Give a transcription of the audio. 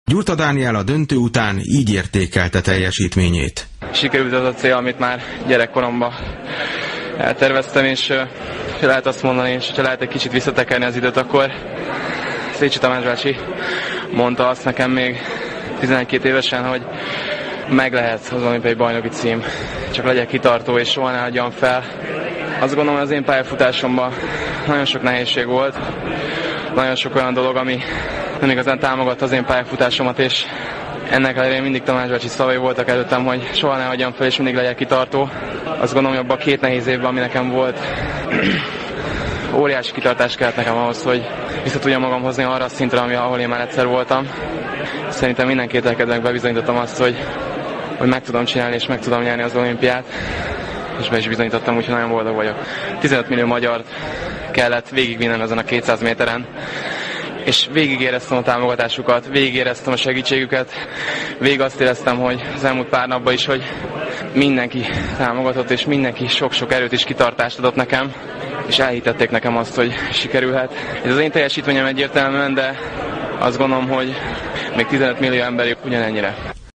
Gyurta Dániel a döntő után így értékelte teljesítményét. Sikerült az a cél, amit már gyerekkoromban elterveztem, és lehet azt mondani, és ha lehet egy kicsit visszatekerni az időt, akkor Szécsi Tamás bácsi mondta azt nekem még 12 évesen, hogy meg lehet az olimpiai bajnoki cím, csak legyek kitartó és soha ne adjam fel. Azt gondolom, hogy az én pályafutásomban nagyon sok nehézség volt, nagyon sok olyan dolog, ami nem igazán támogatta az én pályafutásomat, és ennek ellenére mindig Tamás bácsi szavai voltak előttem, hogy soha ne hagyjam fel, és mindig legyek kitartó. Azt gondolom, hogy abban a 2 nehéz évben, ami nekem volt, óriási kitartás kellett nekem ahhoz, hogy vissza tudjam magam hozni arra a szintre, ahol én már egyszer voltam. Szerintem minden kételkedőnek bebizonyítottam azt, hogy meg tudom csinálni, és meg tudom nyerni az olimpiát, és be is bizonyítottam, úgyhogy nagyon boldog vagyok. 15 millió magyart kellett végigvinnem ezen a 200 méteren, és végigéreztem a támogatásukat, végigéreztem a segítségüket, végig azt éreztem, hogy az elmúlt pár napban is, hogy mindenki támogatott, és mindenki sok-sok erőt és kitartást adott nekem, és elhitették nekem azt, hogy sikerülhet. Ez az én teljesítményem egyértelműen, de azt gondolom, hogy még 15 millió ember ugyanennyire.